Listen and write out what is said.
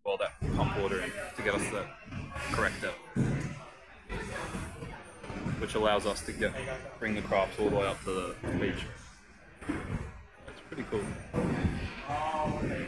well, that pump water in to get us the correct depth, which allows us to bring the crafts all the way up to the beach. It's pretty cool.